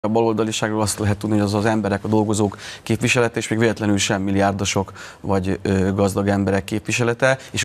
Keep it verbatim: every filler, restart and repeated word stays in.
A baloldaliságról azt lehet tudni, hogy az az emberek, a dolgozók képviselete, és még véletlenül sem milliárdosok vagy ö, gazdag emberek képviselete. És